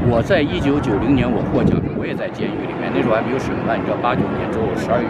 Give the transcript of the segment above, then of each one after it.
我在1990年我获奖时，我也在监狱里面，那时候还没有审判。你知道，89年之后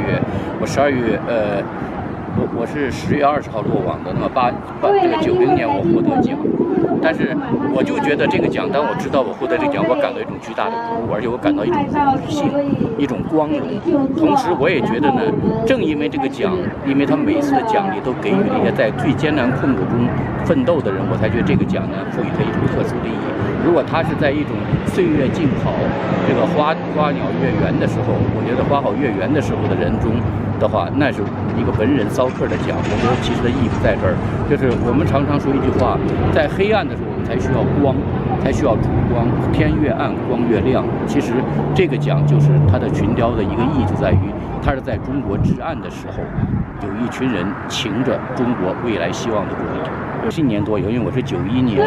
我是10月20号落网的。那么这个90年我获得奖，但是我就觉得这个奖，当我知道我获得这个奖，我感到一种巨大的鼓舞，而且我感到一种荣幸，一种光荣。同时，我也觉得呢，正因为这个奖，因为他每一次的奖励都给予那些在最艰难困苦中奋斗的人，我才觉得这个奖呢赋予它一种特殊的意义。如果他是在一种岁月静好、这个花鸟月圆的时候，我觉得花好月圆的时候的人中的话，那是一个文人骚客的奖。我觉得其实的意义不在这儿，就是我们常常说一句话，在黑暗的时候我们才需要光，才需要烛光，天越暗光越亮。其实这个奖就是它的群雕的一个意义，就在于它是在中国至暗的时候，有一群人擎着中国未来希望的国力。7年多有，因为我是91年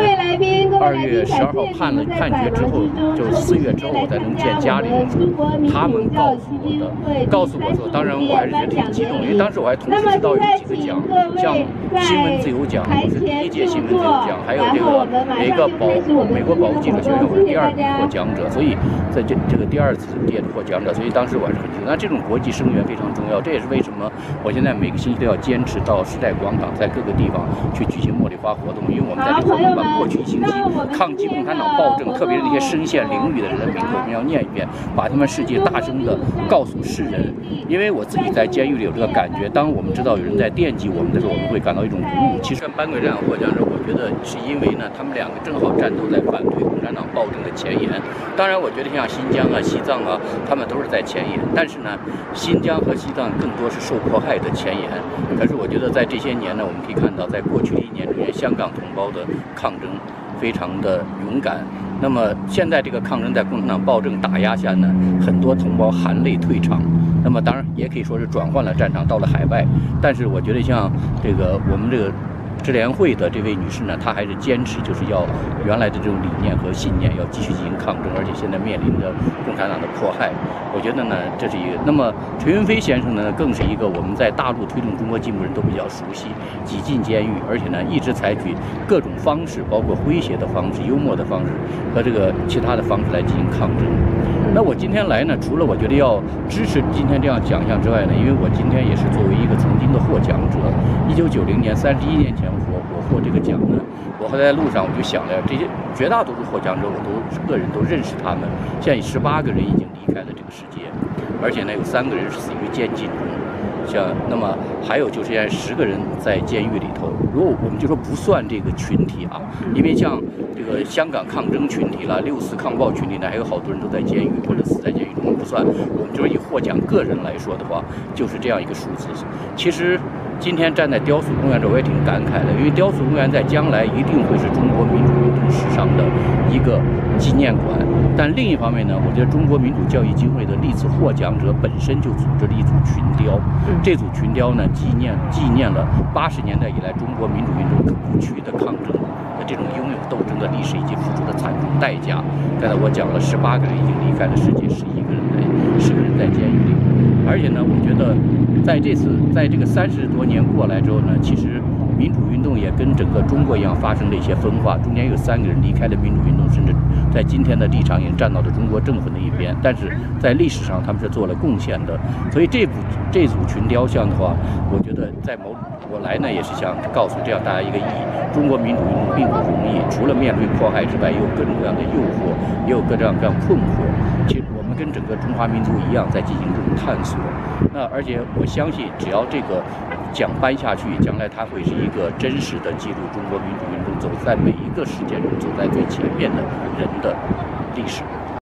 2月12号判决之后，就4月之后我才能见家里人。他们告诉我说，当然我还是觉得挺激动，因为当时我还同时知道有几个奖，像新闻自由奖，我是第1届新闻自由奖，还有这个美国保护记者学院，我是第2个获奖者，所以在这个第2次的获奖者，所以当时我还是很激动。那这种国际声援非常重要，这也是为什么我现在每个星期都要坚持到时代广场，在各个地方去举行茉莉花活动，因为我们在这个活动把过去1星期抗击共产党暴政，特别是那些身陷囹圄的人的名字，我们要念一遍，把他们事迹大声地告诉世人。因为我自己在监狱里有这个感觉，当我们知道有人在惦记我们的时候，我们会感到一种鼓舞。其实班贵这样获奖者，我觉得是因为呢，他们2个正好战斗在反对共产党暴政的前沿。当然，我觉得像新疆啊、西藏啊，他们都是在前沿，但是呢，新疆和西藏更多是受迫害的前沿。可是我觉得在这些年呢，我们可以看到，在过去的1年中间，香港同胞的抗争非常的勇敢。那么现在这个抗争在共产党暴政打压下呢，很多同胞含泪退场。那么当然也可以说是转换了战场，到了海外。但是我觉得像这个我们这个支联会的这位女士呢，她还是坚持就是要原来的这种理念和信念，要继续进行抗争，而且现在面临着共产党的迫害。我觉得呢，这是一个。那么陈云飞先生呢，更是一个我们在大陆推动中国进步人都比较熟悉，挤进监狱，而且呢一直采取各种方式，包括诙谐的方式、幽默的方式和这个其他的方式来进行抗争。那我今天来呢，除了我觉得要支持今天这样奖项之外呢，因为我今天也是作为一个曾经的获奖者，1990年31年前我获这个奖呢，我后来在路上我就想了，这些绝大多数获奖者我都个人都认识他们。现在18个人已经离开了这个世界，而且呢有3个人是死于监禁中。那么还有就是现在10个人在监狱里头。如果我们就说不算这个群体啊，因为像这个香港抗争群体啦、6·4抗暴群体呢，还有好多人都在监狱或者死在监狱中，不算。我们就是以获奖个人来说的话，就是这样一个数字。其实今天站在雕塑公园这，我也挺感慨的，因为雕塑公园在将来一定会是中国民主运动史上的一个纪念馆。但另一方面呢，我觉得中国民主教育基金会的历次获奖者本身就组织了一组群雕，这组群雕呢纪念了80年代以来中国民主运动不屈的抗争的这种英勇斗争的历史以及付出的惨重代价。刚才我讲了18个人已经离开了世界，10个人在监狱里。而且呢，我觉得在这个30多年过来之后呢，其实民主运动也跟整个中国一样发生了一些分化，中间有3个人离开了民主运动，甚至在今天的立场也站到了中国政府那一边，但是在历史上他们是做了贡献的。所以这组群雕像的话，我觉得我来呢也是想告诉这样大家一个意义：中国民主运动并不容易，除了面对迫害之外，也有各种各样的诱惑，也有各种各样困惑。其实我们跟整个中华民族一样在进行这种探索。而且我相信，只要这个奖颁下去，将来它会是一个真实的记录中国民主运动走在每一个事件中走在最前面的人的历史。